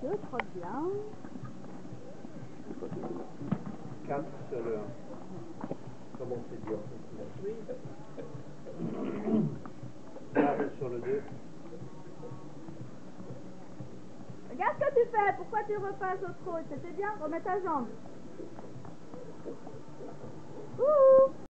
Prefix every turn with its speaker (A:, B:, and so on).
A: Je trotte bien.
B: 4 sur le 1. Comment c'est dur. 4 sur le 2.
A: Regarde ce que tu fais. Pourquoi tu repasses au trot? C'était bien. Remets ta jambe. Ouh.